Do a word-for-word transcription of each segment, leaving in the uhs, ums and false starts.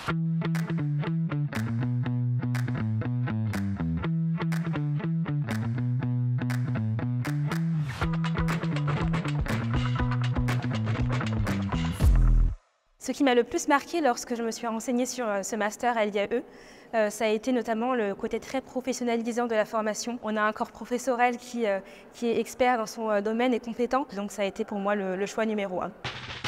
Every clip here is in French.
Ce qui m'a le plus marqué lorsque je me suis renseignée sur ce master à l'I A E, euh, ça a été notamment le côté très professionnalisant de la formation. On a un corps professoral qui, euh, qui est expert dans son euh, domaine et compétent, donc ça a été pour moi le, le choix numéro un.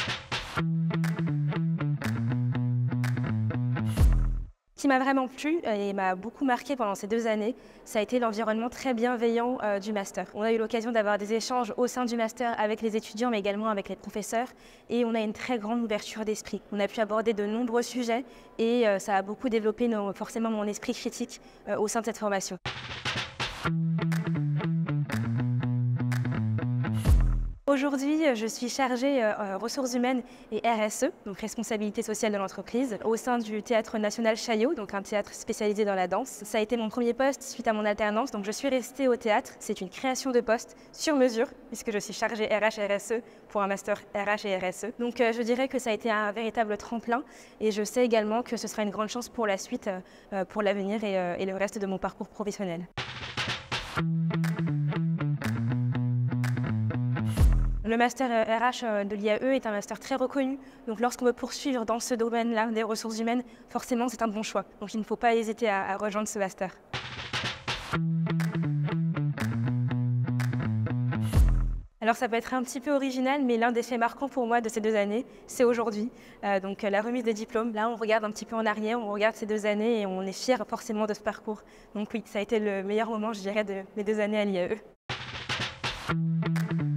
Ce qui m'a vraiment plu et m'a beaucoup marqué pendant ces deux années, ça a été l'environnement très bienveillant euh, du master. On a eu l'occasion d'avoir des échanges au sein du master avec les étudiants, mais également avec les professeurs, et on a une très grande ouverture d'esprit. On a pu aborder de nombreux sujets et euh, ça a beaucoup développé nos, forcément mon esprit critique euh, au sein de cette formation. Aujourd'hui, je suis chargée euh, ressources humaines et R S E, donc responsabilité sociale de l'entreprise, au sein du Théâtre National Chaillot, donc un théâtre spécialisé dans la danse. Ça a été mon premier poste suite à mon alternance, donc je suis restée au théâtre. C'est une création de poste sur mesure, puisque je suis chargée R H et R S E pour un master R H et R S E. Donc euh, je dirais que ça a été un véritable tremplin, et je sais également que ce sera une grande chance pour la suite, euh, pour l'avenir et, euh, et le reste de mon parcours professionnel. Le master R H de l'I A E est un master très reconnu, donc lorsqu'on veut poursuivre dans ce domaine-là des ressources humaines, forcément c'est un bon choix. Donc il ne faut pas hésiter à, à rejoindre ce master. Alors ça peut être un petit peu original, mais l'un des faits marquants pour moi de ces deux années, c'est aujourd'hui. Euh, donc la remise des diplômes, là on regarde un petit peu en arrière, on regarde ces deux années et on est fiers forcément de ce parcours. Donc oui, ça a été le meilleur moment, je dirais, de mes deux années à l'I A E.